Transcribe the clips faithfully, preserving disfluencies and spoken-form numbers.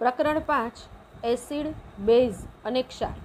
પ્રકરણ પાંચ acid, base અને ક્ષાર.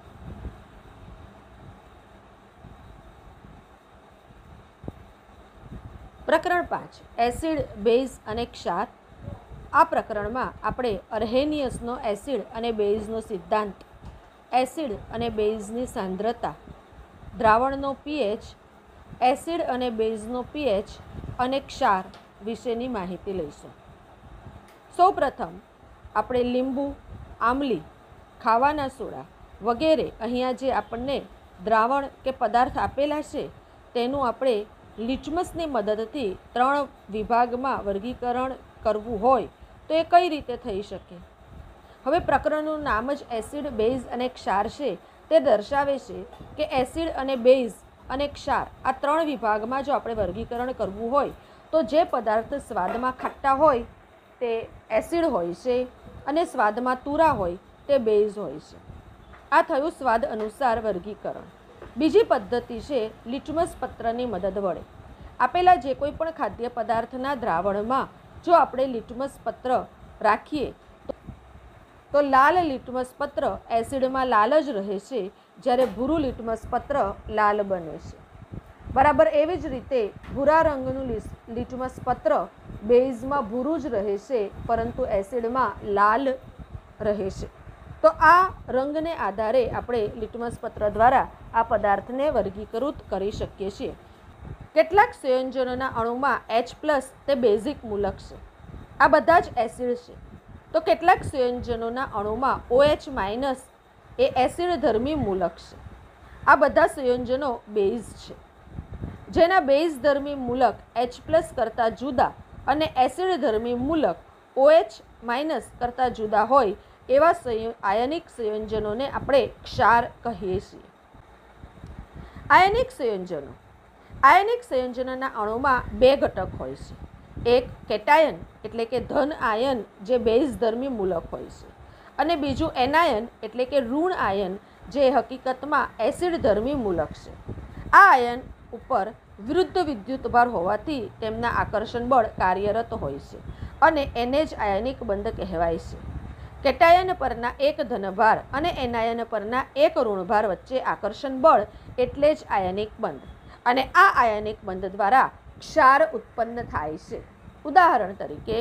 પ્રકરણ પાંચ એસિડ, બેઝ અને ક્ષાર. આ પ્રકરણમાં આપણે અર્હેનિયસનો એસિડ અને બેઝનો સિદ્ધાંત, એસિડ અને બેઝની સાંદ્રતા, દ્રાવણનો પીએચ, એસિડ અને બેઝનો પીએચ અને ક્ષાર વિશેની માહિતી લઈશું. સૌપ્રથમ આપણે લીંબુ, આમલી, ખાવાના સોડા વગેરે અહીંયા જે આપણને દ્રાવણ કે પદાર્થ આપેલા છે તેનું આપણે લિટમસની મદદથી ત્રણ વિભાગમાં વર્ગીકરણ કરવું હોય તો એ કઈ રીતે થઈ શકે? હવે પ્રકરણનું નામ જ એસિડ, બેઝ અને ક્ષાર છે. તે દર્શાવે છે કે એસિડ અને બેઝ અને ક્ષાર આ ત્રણ વિભાગમાં જો આપણે વર્ગીકરણ કરવું હોય તો જે પદાર્થ સ્વાદમાં ખાટા હોય તે એસિડ હોય છે અને સ્વાદમાં તુરા હોય તે બેઝ હોય છે. આ થયું સ્વાદ અનુસાર વર્ગીકરણ. બીજી પદ્ધતિ છે લિટમસ પત્રની મદદ વડે. આપેલા જે કોઈ પણ ખાદ્ય પદાર્થના દ્રાવણમાં જો આપણે લિટમસ પત્ર રાખીએ તો લાલ લિટમસ પત્ર એસિડમાં લાલ જ રહે છે, જ્યારે ભૂરું લિટમસ પત્ર લાલ બને છે. બરાબર એવી જ રીતે ભૂરા રંગનું લિટમસ પત્ર બેઝમાં ભૂરું જ રહે છે, પરંતુ એસિડમાં લાલ રહે છે. તો આ રંગને આધારે આપણે લિટમસ પત્ર દ્વારા આ પદાર્થને વર્ગીકૃત કરી શકીએ છીએ. કેટલાક સંયોજનોના અણુમાં એચ પ્લસ તે બેઝિક મૂલક છે, આ બધા જ એસિડ છે. તો કેટલાક સંયોજનોના અણુમાં ઓએચ માઇનસ એ એસિડ ધર્મી મૂલક છે, આ બધા સંયોજનો બેઝ છે. જેના બેઝ ધર્મી મૂલક એચ પ્લસ કરતાં જુદા અને એસિડ ધર્મી મૂલક ઓએચ માઇનસ કરતાં જુદા હોય એવા આયનિક સંયોજનોને આપણે ક્ષાર કહીએ છીએ. આયનિક સંયોજનો. આયનિક સંયોજનોના અણુમાં બે ઘટક હોય છે. એક કેટાયન એટલે કે ધન આયન જે બેઝ ધર્મી મૂલક હોય છે, અને બીજું એનાયન એટલે કે ઋણ આયન જે હકીકતમાં એસિડ ધર્મી મૂલક છે. આ આયન ઉપર વિરુદ્ધ વિદ્યુતભાર હોવાથી તેમના આકર્ષણ બળ કાર્યરત હોય છે અને એને જ આયનિક બંધ કહેવાય છે. કેટાયન પરના એક ધનભાર અને એનાયન પરના એક ઋણભાર વચ્ચે આકર્ષણ બળ એટલે જ આયનિક બંધ, અને આ આયનિક બંધ દ્વારા ક્ષાર ઉત્પન્ન થાય છે. ઉદાહરણ તરીકે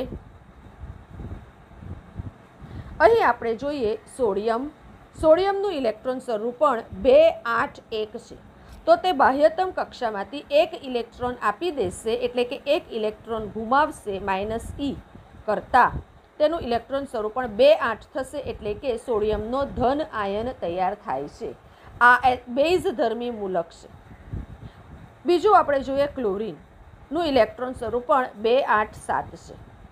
અહીં આપણે જોઈએ સોડિયમ. સોડિયમનું ઇલેક્ટ્રોન સ્વરૂપણ બે આઠ એક છે. તો તે બાહ્યતમ કક્ષામાંથી એક ઇલેક્ટ્રોન આપી દેશે, એટલે કે એક ઇલેક્ટ્રોન ગુમાવશે માઇનસ ઈ કરતાં તેનું ઇલેક્ટ્રોન સ્વરૂપણ બે આઠ થશે, એટલે કે સોડિયમનો ધન આયન તૈયાર થાય છે. આ બેઝ ધર્મી મૂલક છે. બીજું આપણે જોઈએ ક્લોરીનનું ઇલેક્ટ્રોન સ્વરૂપણ બે આઠ સાત છે.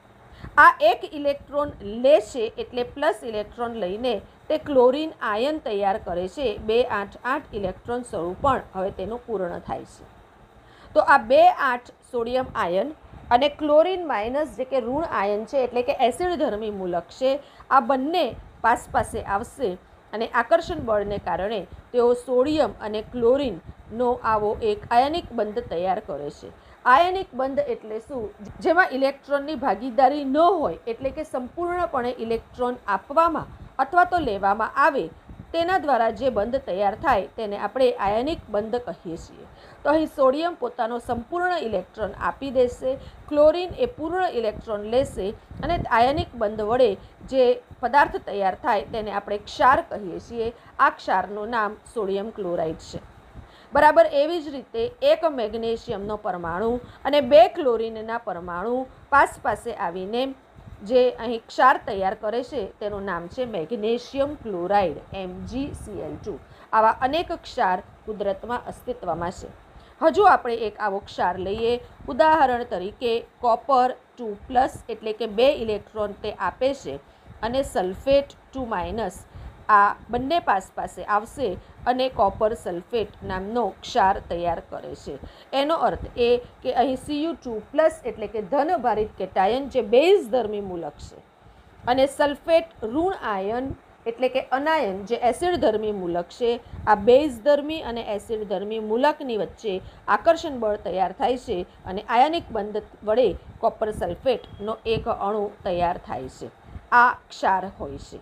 આ એક ઇલેક્ટ્રોન લે છે, એટલે પ્લસ ઇલેક્ટ્રોન લઈને તે ક્લોરીન આયન તૈયાર કરે છે. બે આઠ આઠ ઇલેક્ટ્રોન સ્વરૂપણ હવે તેનું પૂર્ણ થાય છે. તો આ બે આઠ સોડિયમ આયન અને ક્લોરીન માઇનસ જે કે ઋણ આયન છે, એટલે કે એસિડ ધર્મી મૂલક છે, આ બંને પાસ પાસે આવશે અને આકર્ષણ બળને કારણે તેઓ સોડિયમ અને ક્લોરીનનો આવો એક આયનિક બંધ તૈયાર કરે છે. આયનિક બંધ એટલે શું? જેમાં ઇલેક્ટ્રોનની ભાગીદારી ન હોય, એટલે કે સંપૂર્ણપણે ઇલેક્ટ્રોન આપવામાં અથવા તો લેવામાં આવે તેના દ્વારા જે બંધ તૈયાર થાય તેને આપણે આયનિક બંધ કહીએ છીએ. તો અહીં સોડિયમ પોતાનો સંપૂર્ણ ઇલેક્ટ્રોન આપી દેશે, ક્લોરીન એ પૂર્ણ ઇલેક્ટ્રોન લેશે અને આયનિક બંધ વડે જે પદાર્થ તૈયાર થાય તેને આપણે ક્ષાર કહીએ છીએ. આ ક્ષારનું નામ સોડિયમ ક્લોરાઇડ છે. બરાબર એવી જ રીતે એક મેગ્નેશિયમનો પરમાણુ અને બે ક્લોરીનના પરમાણુ પાસ પાસે આવીને જે અહીં ક્ષાર તૈયાર કરે છે તેનું નામ છે magnesium chloride, M G C L two. આવા અનેક ક્ષાર કુદરતમાં અસ્તિત્વમાં છે. હજુ આપણે એક આવો ક્ષાર લઈએ. ઉદાહરણ તરીકે કોપર ટુ પ્લસ એટલે કે બે ઇલેક્ટ્રોન તે આપે છે, અને સલ્ફેટ ટુ માઇનસ આ બંને પાસ પાસે આવશે અને કોપર સલ્ફેટ નામનો ક્ષાર તૈયાર કરે છે. એનો અર્થ એ કે અહીં સી યુ ટુ પ્લસ એટલે કે ધનભારિત કેટાયન જે બેઝ ધર્મી મૂલક છે, અને સલ્ફેટ ઋણ આયન એટલે કે અનાયન જે એસિડ ધર્મી મૂલક છે. આ બેઝ ધર્મી અને એસિડ ધર્મી મૂલકની વચ્ચે આકર્ષણ બળ તૈયાર થાય છે અને આયનિક બંધ વડે કોપર સલ્ફેટનો એક અણુ તૈયાર થાય છે. આ ક્ષાર હોય છે.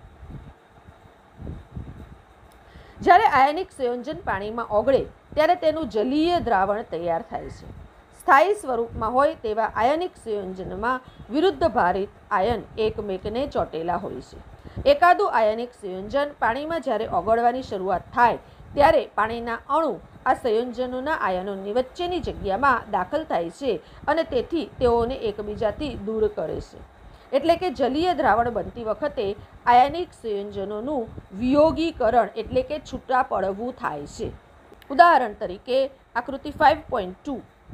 જ્યારે આયનિક સંયોજન પાણીમાં ઓગળે ત્યારે તેનું જલીય દ્રાવણ તૈયાર થાય છે. સ્થાયી સ્વરૂપમાં હોય તેવા આયનિક સંયોજનમાં વિરુદ્ધ ભારિત આયન એકમેકને ચોટેલા હોય છે. એકાદું આયનિક સંયોજન પાણીમાં જ્યારે ઓગળવાની શરૂઆત થાય ત્યારે પાણીના અણુ આ સંયોજનોના આયનોની વચ્ચેની જગ્યામાં દાખલ થાય છે અને તેથી તેઓને એકબીજાથી દૂર કરે છે. એટલે કે જલીય દ્રાવણ બનતી વખતે આયનિક સંયોજનોનું વિયોગીકરણ એટલે કે છૂટા પડવું થાય છે. ઉદાહરણ તરીકે આકૃતિ ફાઇવ પોઈન્ટ ટુ.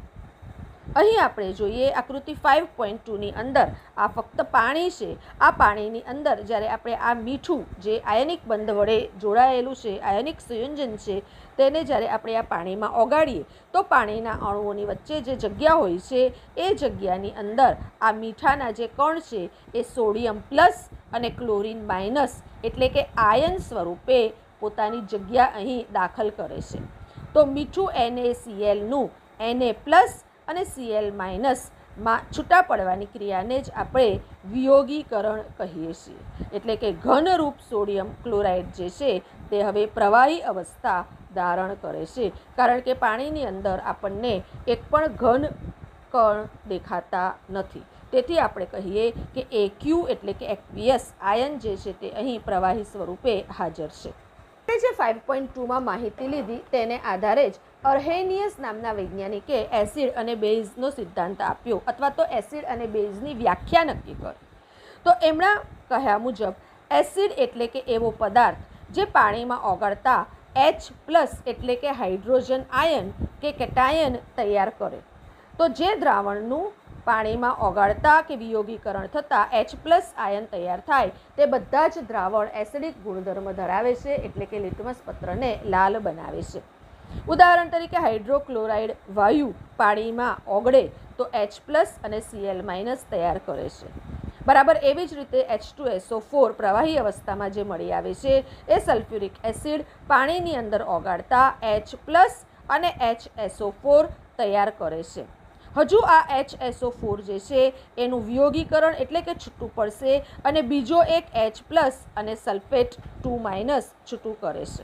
અહીં આપણે જોઈએ આકૃતિ ફાઇવ પોઈન્ટ ટુની અંદર આ ફક્ત પાણી છે. આ પાણીની અંદર જ્યારે આપણે આ મીઠું જે આયનિક બંધ વડે જોડાયેલું છે, આયનિક સંયોજન છે, તેને જ્યારે આપણે આ પાણીમાં ઓગાળીએ તો પાણીના અણુઓની વચ્ચે જે જગ્યા હોય છે એ જગ્યાની અંદર આ મીઠાના જે કણ છે એ સોડિયમ પ્લસ અને ક્લોરિન માઇનસ એટલે કે આયન સ્વરૂપે પોતાની જગ્યા અહીં દાખલ કરે છે. તો મીઠું એનએસીએલનું એને પ્લસ અને સીએલ માઇનસમાં છૂટા પડવાની ક્રિયાને જ આપણે વિયોગીકરણ કહીએ છીએ. એટલે કે ઘનરૂપ સોડિયમ ક્લોરાઇડ જે છે તે હવે પ્રવાહી અવસ્થા ધારણ કરે છે, કારણ કે પાણીની અંદર આપણને એક પણ ઘન કણ દેખાતા નથી. તેથી આપણે કહીએ કે એક્યુ એટલે કે એક્વિયસ આયન જે છે તે અહીં પ્રવાહી સ્વરૂપે હાજર છે. જે ફાઇવ પોઈન્ટ ટુમાં માહિતી લીધી તેને આધારે જ અર્હેનિયસ નામના વૈજ્ઞાનિકે એસિડ અને બેઝનો સિદ્ધાંત આપ્યો અથવા તો એસિડ અને બેઝની વ્યાખ્યા નક્કી કરી. તો એમના કહ્યા મુજબ એસિડ એટલે કે એવો પદાર્થ જે પાણીમાં ઓગળતા એચ પ્લસ એટલે કે હાઇડ્રોજન આયન કે કેટાયન તૈયાર કરે. તો જે દ્રાવણનું પાણીમાં ઓગાળતા કે વિયોગીકરણ થતાં એચ પ્લસ આયન તૈયાર થાય તે બધા જ દ્રાવણ એસિડિક ગુણધર્મ ધરાવે છે, એટલે કે લિટમસ પત્રને લાલ બનાવે છે. ઉદાહરણ તરીકે હાઇડ્રોક્લોરાઇડ વાયુ પાણીમાં ઓગળે તો એચ પ્લસ અને સીએલ માઇનસ તૈયાર કરે છે. બરાબર એવી જ રીતે H two S O four પ્રવાહી અવસ્થામાં જે મળી આવે છે એ સલ્ફ્યુરિક એસિડ પાણીની અંદર ઓગાળતા એચ પ્લસ અને એચ એસ ઓ ફોર તૈયાર કરે છે. હજુ આ એચ એસ ઓ ફોર જે છે એનું વિયોગીકરણ એટલે કે છૂટું પડશે અને બીજો એક એચ પ્લસ અને સલ્ફેટ ટુ માઇનસ છૂટું કરે છે.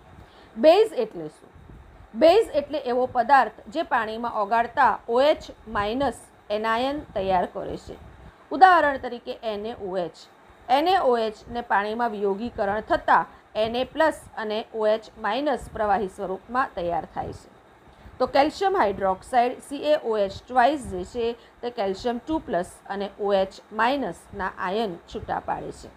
બેઝ એટલે શું? બેઝ એટલે એવો પદાર્થ જે પાણીમાં ઓગાળતા ઓએચ માઇનસ એનાયન તૈયાર કરે છે. ઉદાહરણ તરીકે એનએઓએચ. એનએઓએચને પાણીમાં વિયોગીકરણ થતાં એને પ્લસ અને ઓએચ માઇનસ પ્રવાહી સ્વરૂપમાં તૈયાર થાય છે. તો કેલ્શિયમ હાઇડ્રોક્સાઇડ સીએઓએચ ટ્વાઇસ જે છે તે કેલ્શિયમ ટુ પ્લસ અને ઓએચ માઇનસના આયન છૂટા પાડે છે.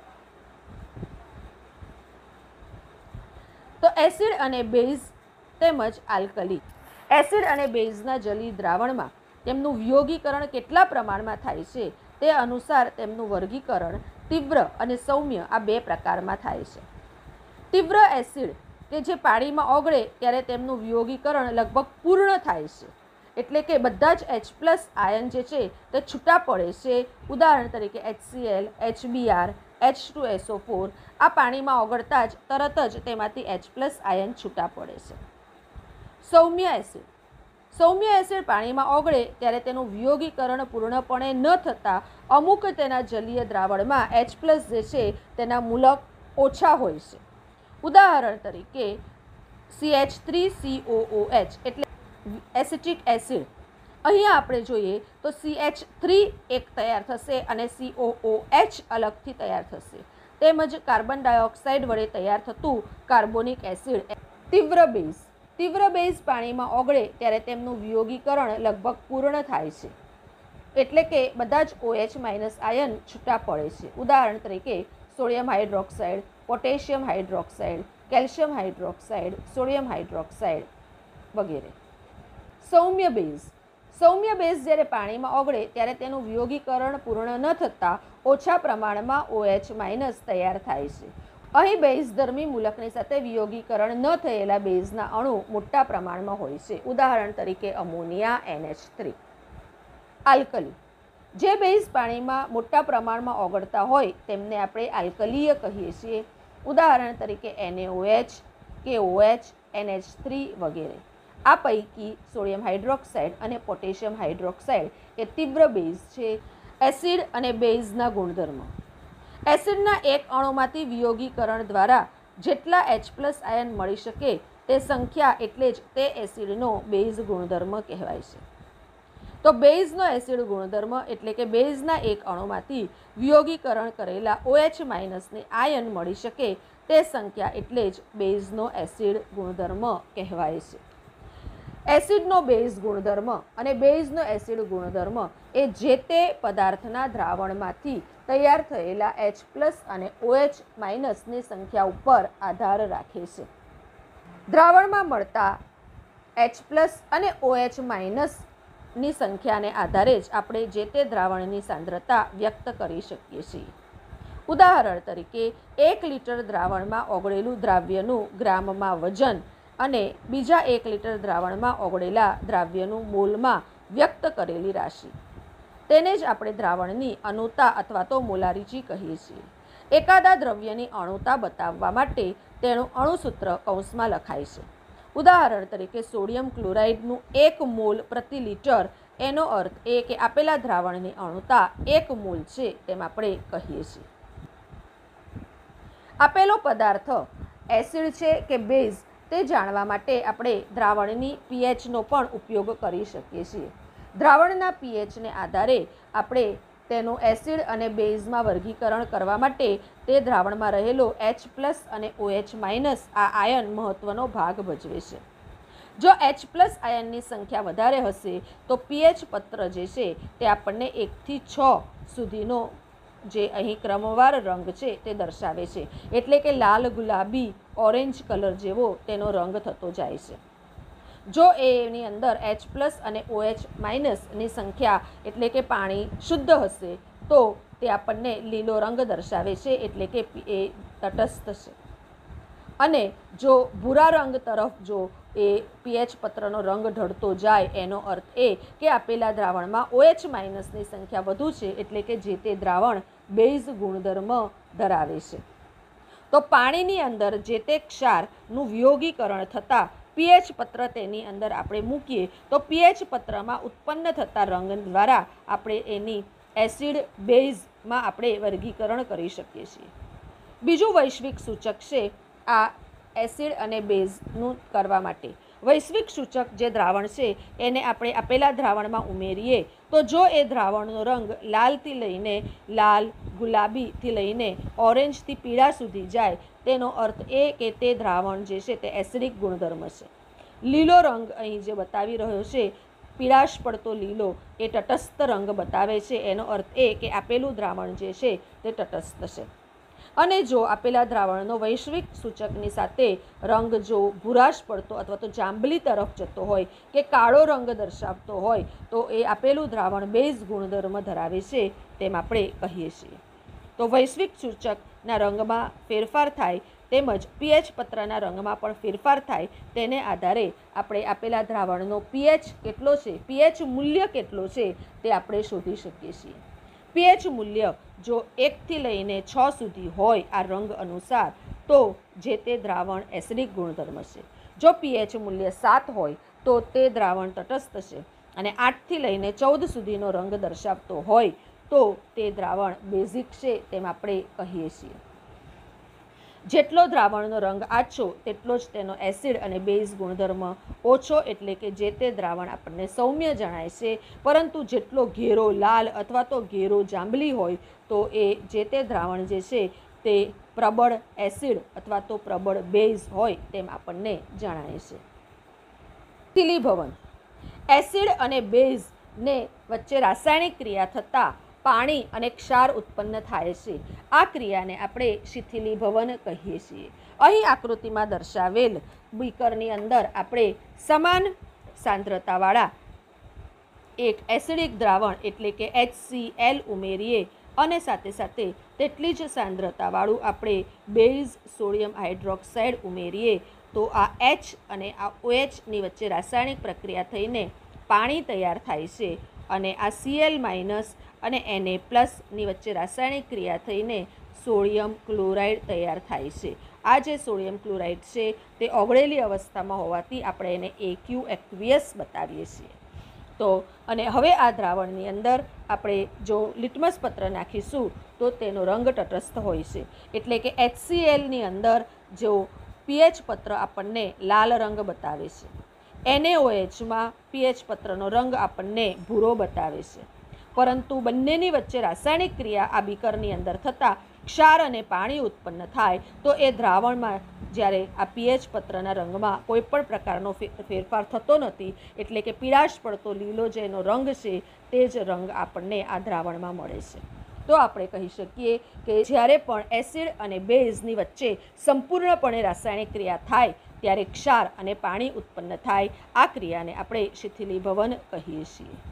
તો એસિડ અને બેઝ તેમજ આલ્કલી. એસિડ અને બેઝના જલી દ્રાવણમાં તેમનું વિયોગીકરણ કેટલા પ્રમાણમાં થાય છે તે અનુસાર તેમનું વર્ગીકરણ તીવ્ર અને સૌમ્ય આ બે પ્રકારમાં થાય છે. તીવ્ર એસિડ કે જે પાણીમાં ઓગળે ત્યારે તેમનું વિયોગીકરણ લગભગ પૂર્ણ થાય છે, એટલે કે બધા જ એચ પ્લસ આયન જે છે તે છૂટા પડે છે. ઉદાહરણ તરીકે HCl, HBr, H two S O four આ પાણીમાં ઓગળતા જ તરત જ તેમાંથી એચ પ્લસ આયન છૂટા પડે છે. સૌમ્ય એસિડ. સૌમ્ય એસિડ પાણીમાં ઓગળે ત્યારે તેનું વિયોગીકરણ પૂર્ણપણે ન થતાં અમુક તેના જલીય દ્રાવણમાં એચ પ્લસ જે છે તેના મૂલક ઓછા હોય છે. ઉદાહરણ તરીકે C H three C O O H એટલે એસિટિક એસિડ. અહીંયા આપણે જોઈએ તો સી એચ થ્રી એક તૈયાર થશે અને સી ઓ ઓ એચ અલગથી તૈયાર થશે. તેમજ કાર્બન ડાયોક્સાઇડ વડે તૈયાર થતું કાર્બોનિક એસિડ. તીવ્ર બેઝ. તીવ્ર બેઝ પાણીમાં ઓગળે ત્યારે તેમનું વિયોગીકરણ લગભગ પૂર્ણ થાય છે, એટલે કે બધા જ ઓએચ માઇનસ આયન છૂટા પડે છે. ઉદાહરણ તરીકે sodium hydroxide, potassium hydroxide, calcium hydroxide, sodium hydroxide વગેરે. સૌમ્ય બેઝ. સૌમ્ય બેઝ જ્યારે પાણીમાં ઓગળે ત્યારે તેનું વિયોગીકરણ પૂર્ણ ન થતાં ઓછા પ્રમાણમાં ઓએચ માઇનસ તૈયાર થાય છે. અહીં બેઝધર્મી મૂલકની સાથે વિયોગીકરણ ન થયેલા બેઝના અણુ મોટા પ્રમાણમાં હોય છે. ઉદાહરણ તરીકે ammonia N H three. Alkali. જે બેઝ પાણીમાં મોટા પ્રમાણમાં ઓગળતા હોય તેમને આપણે આલ્કલીય કહીએ છીએ. ઉદાહરણ તરીકે NaOH, KOH, N H three વગેરે. આ પૈકી સોડિયમ હાઇડ્રોક્સાઇડ અને પોટેશિયમ હાઇડ્રોક્સાઇડ એ તીવ્ર બેઝ છે. એસિડ અને બેઝના ગુણધર્મો. એસિડના એક અણુમાંથી વિયોગીકરણ દ્વારા જેટલા એચ પ્લસ આયન મળી શકે તે સંખ્યા એટલે જ તે એસિડનો બેઝ ગુણધર્મ કહેવાય છે. તો બેઝનો એસિડ ગુણધર્મ એટલે કે બેઝના એક અણુમાંથી વિયોગીકરણ કરેલા ઓએચ માઇનસની આયન મળી શકે તે સંખ્યા એટલે જ બેઝનો એસિડ ગુણધર્મ કહેવાય છે. એસિડનો બેઝ ગુણધર્મ અને બેઝનો એસિડ ગુણધર્મ એ જે તે પદાર્થના દ્રાવણમાંથી તૈયાર થયેલા એચ પ્લસ અને ઓએચ માઇનસની સંખ્યા ઉપર આધાર રાખે છે. દ્રાવણમાં મળતા એચ પ્લસ અને ઓએચ માઇનસની સંખ્યાને આધારે જ આપણે જે તે દ્રાવણની સાંદ્રતા વ્યક્ત કરી શકીએ છીએ. ઉદાહરણ તરીકે એક લીટર દ્રાવણમાં ઓગળેલું દ્રાવ્યનું ગ્રામમાં વજન અને બીજા એક લીટર દ્રાવણમાં ઓગળેલા દ્રાવ્યનું મોલમાં વ્યક્ત કરેલી રાશિ, તેને જ આપણે દ્રાવણની અણુતા અથવા તો મોલારિટી કહીએ છીએ. એકાદા દ્રવ્યની અણુતા બતાવવા માટે તેનું અણુસૂત્ર કૌંસમાં લખાય છે. ઉદાહરણ તરીકે સોડિયમ ક્લોરાઇડનું એક મોલ પ્રતિ લીટર, એનો અર્થ એ કે આપેલા દ્રાવણની અણુતા એક મોલ છે તેમ આપણે કહીએ છીએ. આપેલો પદાર્થ એસિડ છે કે બેઝ તે જાણવા માટે આપણે દ્રાવણની પીએચનો પણ ઉપયોગ કરી શકીએ છીએ. દ્રાવણના પીએચને આધારે આપણે તેનું એસિડ અને બેઝમાં વર્ગીકરણ કરવા માટે તે દ્રાવણમાં રહેલો એચ પ્લસ અને ઓએચ માઇનસ આ આયન મહત્ત્વનો ભાગ ભજવે છે. જો એચ પ્લસ આયનની સંખ્યા વધારે હશે તો પીએચ પત્ર જે છે તે આપણને એકથી છ સુધીનો જે અહીં ક્રમવાર રંગ છે તે દર્શાવે છે, એટલે કે લાલ ગુલાબી ઓરેન્જ કલર જેવો તેનો રંગ થતો જાય છે. જો એની અંદર એચ પ્લસ અને ઓએચ માઇનસની સંખ્યા એટલે કે પાણી શુદ્ધ હશે તો તે આપણને લીલો રંગ દર્શાવે છે, એટલે કે એ તટસ્થ છે. અને જો ભૂરા રંગ તરફ જો એ પીએચ પત્રનો રંગ ઢળતો જાય એનો અર્થ એ કે આપેલા દ્રાવણમાં ઓએચ માઇનસની સંખ્યા વધુ છે, એટલે કે જે તે દ્રાવણ બેઝ ગુણધર્મ ધરાવે છે. તો પાણીની અંદર જે તે ક્ષારનું વિયોગીકરણ થતાં પીએચ પત્ર તેની અંદર આપણે મૂકીએ તો પીએચ પત્રમાં ઉત્પન્ન થતા રંગ દ્વારા આપણે એની એસિડ બેઝમાં આપણે વર્ગીકરણ કરી શકીએ છીએ. બીજું વૈશ્વિક સૂચક છે આ એસિડ અને બેઝનું કરવા માટે. વૈશ્વિક સૂચક જે દ્રાવણ છે એને આપણે આપેલા દ્રાવણમાં ઉમેરીએ તો જો એ દ્રાવણનો રંગ લાલથી લઈને લાલ, ગુલાબીથી લઈને ઓરેન્જથી પીળા સુધી જાય તેનો અર્થ એ કે તે દ્રાવણ જે છે તે એસિડિક ગુણધર્મ છે. લીલો રંગ અહીં જે બતાવી રહ્યો છે પીળાશ પડતો લીલો એ તટસ્થ રંગ બતાવે છે, એનો અર્થ એ કે આપેલું દ્રાવણ જે છે તે તટસ્થ છે. અને જો આપેલા દ્રાવણનો વૈશ્વિક સૂચકની સાથે રંગ જો ભૂરાશ પડતો અથવા તો જાંબલી તરફ જતો હોય કે કાળો રંગ દર્શાવતો હોય તો એ આપેલું દ્રાવણ બેઝ ગુણધર્મ ધરાવે છે તેમ આપણે કહીએ છીએ. તો વૈશ્વિક સૂચકના રંગમાં ફેરફાર થાય તેમજ પીએચ પત્રના રંગમાં પણ ફેરફાર થાય તેને આધારે આપણે આપેલા દ્રાવણનો પીએચ કેટલો છે, પીએચ મૂલ્ય કેટલો છે તે આપણે શોધી શકીએ છીએ. પીએચ મૂલ્ય જો એકથી લઈને છ સુધી હોય આ રંગ અનુસાર તો જે તે દ્રાવણ એસિડિક ગુણધર્મ છે. જો પીએચ મૂલ્ય સાત હોય તો તે દ્રાવણ તટસ્થ છે અને આઠથી લઈને ચૌદ સુધીનો રંગ દર્શાવતો હોય તો તે દ્રાવણ બેઝિક છે તેમ આપણે કહીએ છીએ. જેટલો દ્રાવણનો રંગ આછો તેટલો જ તેનો એસિડ અને બેઝ ગુણધર્મ ઓછો, એટલે કે જે તે દ્રાવણ આપણને સૌમ્ય જણાય છે. પરંતુ જેટલો ઘેરો લાલ અથવા તો ઘેરો જાંબલી હોય તો એ જે તે દ્રાવણ જે છે તે પ્રબળ એસિડ અથવા તો પ્રબળ બેઝ હોય તેમ આપણને જણાય છે. શિથિલીભવન. એસિડ અને બેઝને વચ્ચે રાસાયણિક ક્રિયા થતાં પાણી અને ક્ષાર ઉત્પન્ન થાય છે. આ ક્રિયાને આપણે શિથિલીભવન કહીએ છીએ. અહીં આકૃતિમાં દર્શાવેલ બીકરની અંદર આપણે સમાન સાંદ્રતાવાળા એક એસિડિક દ્રાવણ એટલે કે એચ સી એલ ઉમેરીએ અને સાથે સાથે તેટલી જ સાંદ્રતાવાળું આપણે બેઝ સોડિયમ હાઇડ્રોક્સાઇડ ઉમેરીએ તો આ એચ અને આ ઓએચની વચ્ચે રાસાયણિક પ્રક્રિયા થઈને પાણી તૈયાર થાય છે અને આ સીએલ માઇનસ અને એનએ પ્લસની વચ્ચે રાસાયણિક ક્રિયા થઈને સોડિયમ ક્લોરાઇડ તૈયાર થાય છે. આ જે સોડિયમ ક્લોરાઇડ છે તે ઓગળેલી અવસ્થામાં હોવાથી આપણે એને એક્યુ એક્વિયસ બતાવીએ છીએ. તો અને હવે આ દ્રાવણની અંદર આપણે જો લિટમસ પત્ર નાખીશું તો તેનો રંગ તટસ્થ હોય છે, એટલે કે એચસીએલની અંદર જો પીએચ પત્ર આપણને લાલ રંગ બતાવે છે, એનએઓએચમાં પીએચ પત્રનો રંગ આપણને ભૂરો બતાવે છે, પરંતુ બંનેની વચ્ચે રાસાયણિક ક્રિયા આ બીકરની અંદર થતાં ક્ષાર અને પાણી ઉત્પન્ન થાય તો એ દ્રાવણમાં જ્યારે આ પીએચ પત્રના રંગમાં કોઈ પણ પ્રકારનો ફેરફાર થતો નથી, એટલે કે પીળાશ પડતો લીલો જેનો રંગ છે તે જ રંગ આપણને આ દ્રાવણમાં મળે છે. તો આપણે કહી શકીએ કે જ્યારે પણ એસિડ અને બેઝની વચ્ચે સંપૂર્ણપણે રાસાયણિક ક્રિયા થાય ત્યારે ક્ષાર અને પાણી ઉત્પન્ન થાય, આ ક્રિયાને આપણે શિથિલીભવન કહીએ છીએ.